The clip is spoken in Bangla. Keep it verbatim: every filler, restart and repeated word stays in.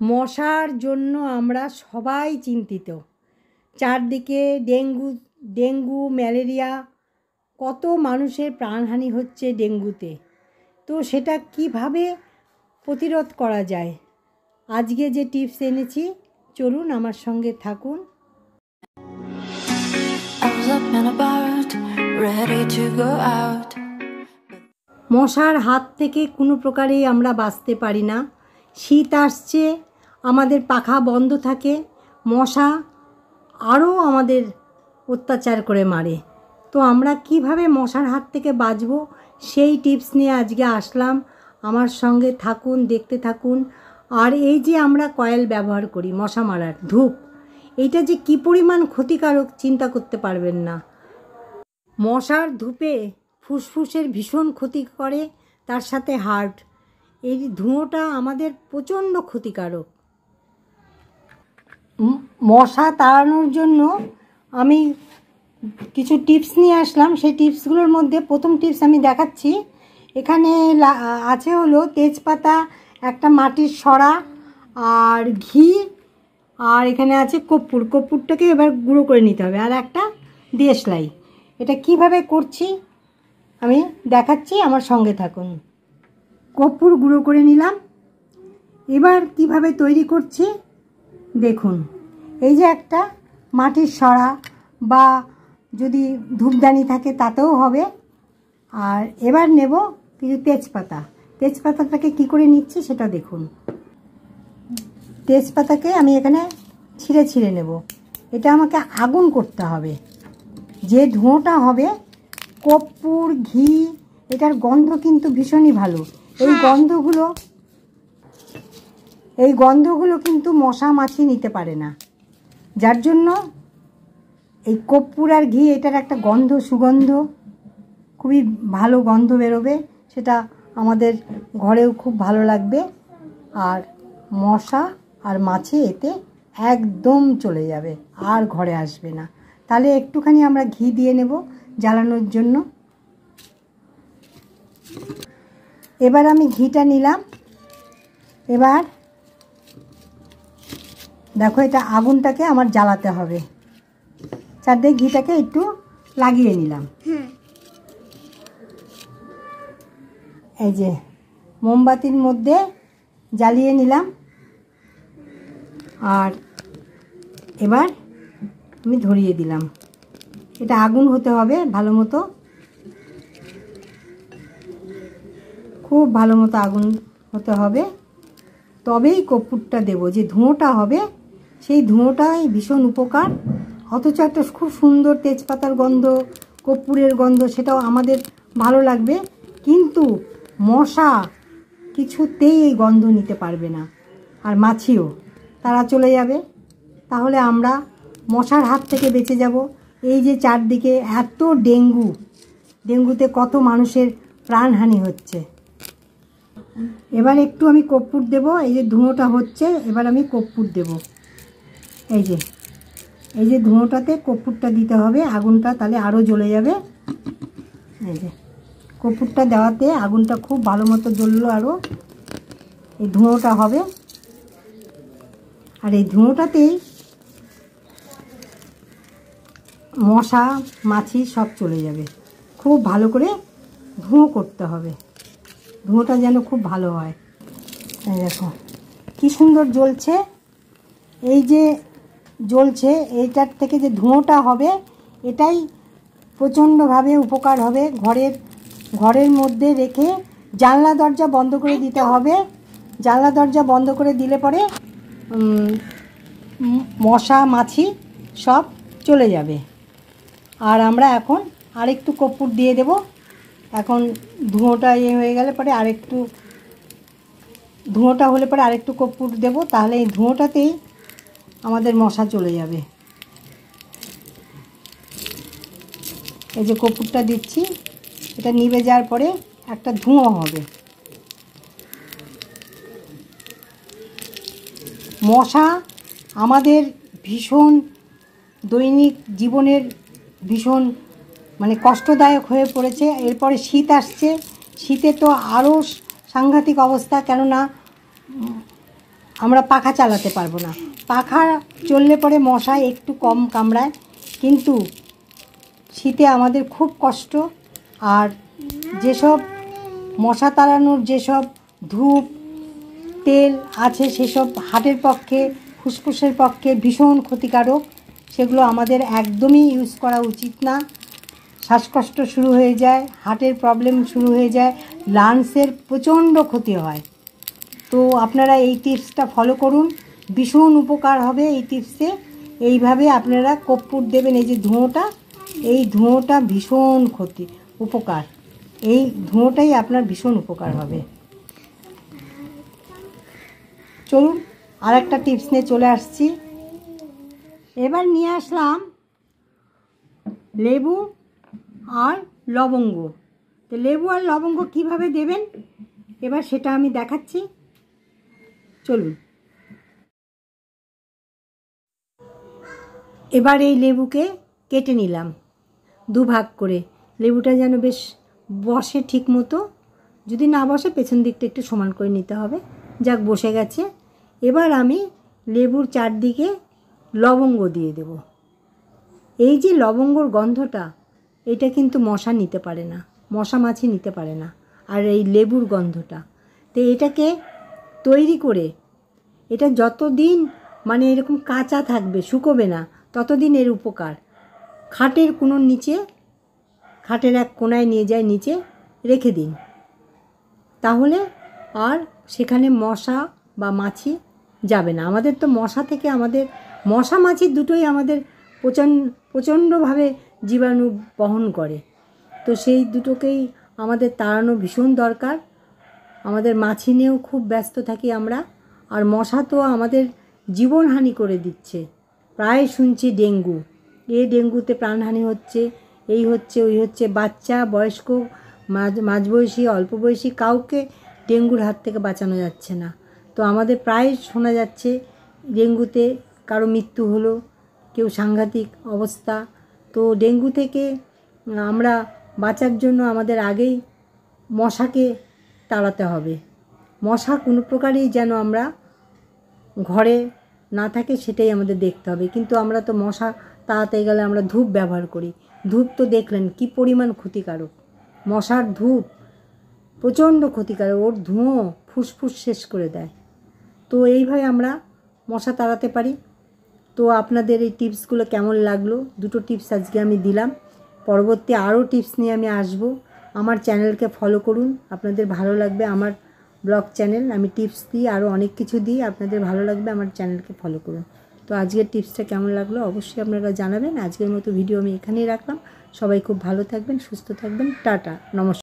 মশার জন্য আমরা সবাই চিন্তিত। চারদিকে ডেঙ্গু ডেঙ্গু ম্যালেরিয়া, কত মানুষের প্রাণহানি হচ্ছে ডেঙ্গুতে। তো সেটা কিভাবে প্রতিরোধ করা যায়, আজকে যে টিপস এনেছি, চলুন আমার সঙ্গে থাকুন। মশার হাত থেকে কোনো প্রকারেই আমরা বাঁচতে পারি না। শীত আসছে, আমাদের পাখা বন্ধ থাকে, মশা আরও আমাদের অত্যাচার করে মারে। তো আমরা কিভাবে মশার হাত থেকে বাঁচবো সেই টিপস নিয়ে আজকে আসলাম। আমার সঙ্গে থাকুন, দেখতে থাকুন। আর এই যে আমরা কয়েল ব্যবহার করি মশা মারার, ধূপ, এইটা যে কী পরিমাণ ক্ষতিকারক চিন্তা করতে পারবেন না। মশার ধূপে ফুসফুসের ভীষণ ক্ষতি করে, তার সাথে হার্ট। এই ধোঁয়াটা আমাদের প্রচণ্ড ক্ষতিকারক। মশা তাড়ানোর জন্য আমি কিছু টিপস নিয়ে আসলাম। সেই টিপসগুলোর মধ্যে প্রথম টিপস আমি দেখাচ্ছি। এখানে আছে হলো তেজপাতা, একটা মাটির সরা, আর ঘি, আর এখানে আছে কর্পূর। কর্পূরটাকে এবার গুঁড়ো করে নিতে হবে, আর একটা দেশলাই। এটা কিভাবে করছি আমি দেখাচ্ছি, আমার সঙ্গে থাকুন। কর্পূর গুঁড়ো করে নিলাম। এবার কিভাবে তৈরি করছি দেখুন। এই যে একটা মাটির সরা বা যদি ধূপদানি থাকে তাতেও হবে। আর এবার নেব কিছু তেজপাতা। তেজপাতাটাকে কি করে নিচ্ছি সেটা দেখুন। তেজপাতাকে আমি এখানে ছিঁড়ে ছিঁড়ে নেব। এটা আমাকে আগুন করতে হবে। যে ধোঁয়াটা হবে, কর্পূর, ঘি, এটার গন্ধ কিন্তু ভীষণই ভালো। এই গন্ধগুলো এই গন্ধগুলো কিন্তু মশা মাছি নিতে পারে না। যার জন্য এই কর্পূর আর ঘি, এটার একটা গন্ধ, সুগন্ধ, খুবই ভালো গন্ধ বেরোবে। সেটা আমাদের ঘরেও খুব ভালো লাগবে। আর মশা আর মাছি এতে একদম চলে যাবে, আর ঘরে আসবে না। তাহলে একটুখানি আমরা ঘি দিয়ে নেব জ্বালানোর জন্য। এবার আমি ঘিটা নিলাম। এবার দেখো, এটা আগুনটাকে আমার জ্বালাতে হবে। চারদিকে ঘিটাকে একটু লাগিয়ে নিলাম। এই যে মোমবাতির মধ্যে জ্বালিয়ে নিলাম। আর এবার আমি ধরিয়ে দিলাম। এটা আগুন হতে হবে ভালো মতো, খুব ভালো মতো আগুন হতে হবে। তবেই কর্পূরটা দেব। যে ধোঁয়াটা হবে সেই ধোঁয়াটাই ভীষণ উপকার। অথচ একটা খুব সুন্দর তেজপাতার গন্ধ, কর্পূরের গন্ধ, সেটাও আমাদের ভালো লাগবে। কিন্তু মশা কিছুতেই এই গন্ধ নিতে পারবে না, আর মাছিও, তারা চলে যাবে। তাহলে আমরা মশার হাত থেকে বেঁচে যাব। এই যে চারদিকে এত ডেঙ্গু, ডেঙ্গুতে কত মানুষের প্রাণহানি হচ্ছে। এবার একটু আমি কর্পূর দেব। এই যে ধোঁয়াটা হচ্ছে, এবার আমি কর্পূর দেব। এই যে এই যে ধোঁয়াটাতে কর্পূরটা দিতে হবে, আগুনটা তাহলে আরও জ্বলে যাবে। এই যে কর্পূরটা দেওয়াতে আগুনটা খুব ভালো মতো জ্বললো, আরও এই ধোঁয়াটা হবে। আর এই ধোঁয়াটাতেই মশা মাছি সব চলে যাবে। খুব ভালো করে ধোঁয়া করতে হবে, ধোঁয়াটা যেন খুব ভালো হয়। এই দেখো কি সুন্দর জ্বলছে। এই যে জ্বলছে, এইটার থেকে যে ধোঁয়াটা হবে, এটাই প্রচণ্ডভাবে উপকার হবে। ঘরের ঘরের মধ্যে রেখে জানলা দরজা বন্ধ করে দিতে হবে। জানলা দরজা বন্ধ করে দিলে পরে মশা মাছি সব চলে যাবে। আর আমরা এখন আরেকটু কর্পূর দিয়ে দেব। এখন ধোঁয়াটা ইয়ে হয়ে গেলে পরে আরেকটু ধোঁয়াটা হলে পরে আরেকটু কর্পূর দেব। তাহলে এই ধোঁয়াটাতেই আমাদের মশা চলে যাবে। এই যে কর্পূরটা দিচ্ছি, এটা নিভে যাওয়ার পরে একটা ধোঁয়া হবে। মশা আমাদের ভীষণ দৈনিক জীবনের ভীষণ মানে কষ্টদায়ক হয়ে পড়েছে। এরপরে শীত আসছে, শীতে তো আরও সাংঘাতিক অবস্থা। কেননা আমরা পাখা চালাতে পারবো না। পাখা চললে পরে মশা একটু কম কামড়ায়, কিন্তু শীতে আমাদের খুব কষ্ট। আর যেসব মশা তাড়ানোর যেসব ধূপ তেল আছে সেসব হার্টের পক্ষে ফুসফুসের পক্ষে ভীষণ ক্ষতিকারক, সেগুলো আমাদের একদমই ইউজ করা উচিত না। শ্বাসকষ্ট শুরু হয়ে যায়, হার্টের প্রবলেম শুরু হয়ে যায়, লাংসের প্রচণ্ড ক্ষতি হয়। তো আপনারা এই টিপসটা ফলো করুন, ভীষণ উপকার হবে এই টিপসে। এইভাবে আপনারা কর্পূর দেবেন। এই যে ধোঁয়াটা, এই ধোঁয়াটা ভীষণ ক্ষতি উপকার, এই ধোঁয়াটাই আপনার ভীষণ উপকার হবে। চলুন আর একটা টিপস নিয়ে চলে আসছি। এবার নিয়ে আসলাম লেবু আর লবঙ্গ। তো লেবু আর লবঙ্গ কিভাবে দেবেন এবার সেটা আমি দেখাচ্ছি, চলুন। এবার এই লেবুকে কেটে নিলাম দুভাগ করে। লেবুটা যেন বেশ বসে ঠিক মতো, যদি না বসে পেছন দিকটা একটু সমান করে নিতে হবে। যাক, বসে গেছে। এবার আমি লেবুর চারদিকে লবঙ্গ দিয়ে দেব। এই যে লবঙ্গর গন্ধটা, এটা কিন্তু মশা নিতে পারে না, মশা মাছি নিতে পারে না। আর এই লেবুর গন্ধটা, তো এটাকে তৈরি করে এটা যতদিন মানে এরকম কাঁচা থাকবে, শুকোবে না, ততদিন এর উপকার। খাটের কোণের নিচে, খাটের এক কোণায় নিয়ে যায় নিচে রেখে দিন, তাহলে আর সেখানে মশা বা মাছি যাবে না। আমাদের তো মশা থেকে আমাদের মশা মাছি দুটোই আমাদের প্রচণ্ড প্রচণ্ডভাবে জীবাণু বহন করে। তো সেই দুটোকেই আমাদের তাড়ানো ভীষণ দরকার। আমাদের মাছি নিয়েও খুব ব্যস্ত থাকি আমরা। আর মশা তো আমাদের জীবনহানি করে দিচ্ছে। প্রায় শুনছি ডেঙ্গু, এ ডেঙ্গুতে প্রাণহানি হচ্ছে, এই হচ্ছে ওই হচ্ছে। বাচ্চা, বয়স্ক, মাঝ মাঝবয়সী, অল্প বয়সী, কাউকে ডেঙ্গুর হাত থেকে বাঁচানো যাচ্ছে না। তো আমাদের প্রায় শোনা যাচ্ছে ডেঙ্গুতে কারো মৃত্যু হলো, কেউ সাংঘাতিক অবস্থা। তো ডেঙ্গু থেকে আমরা বাঁচার জন্য আমাদের আগেই মশাকে তাড়াতে হবে। মশা কোনো প্রকারেই যেন আমরা ঘরে না থাকে সেটাই আমাদের দেখতে হবে। কিন্তু আমরা তো মশা তাড়াতে গেলে আমরা ধূপ ব্যবহার করি। ধূপ তো দেখলেন কি পরিমাণ ক্ষতিকারক। মশার ধূপ প্রচণ্ড ক্ষতিকারক, ওর ধোঁয়া ফুসফুস শেষ করে দেয়। তো এইভাবে আমরা মশা তাড়াতে পারি। তো আপনাদের এই টিপসগুলো কেমন লাগলো? দুটো টিপস আজকে আমি দিলাম, পরবর্তী আরও টিপস নিয়ে আমি আসব। আমার চ্যানেলকে ফলো করুন, আপনাদের ভালো লাগবে। আমার ব্লগ চ্যানেল, আমি টিপস দিই, আরও অনেক কিছু দিই, আপনাদের ভালো লাগবে। আমার চ্যানেলকে ফলো করুন। তো আজকের টিপসটা কেমন লাগলো অবশ্যই আপনারা জানাবেন। আজকের মতো ভিডিও আমি এখানেই রাখলাম। সবাই খুব ভালো থাকবেন, সুস্থ থাকবেন। টাটা, নমস্কার।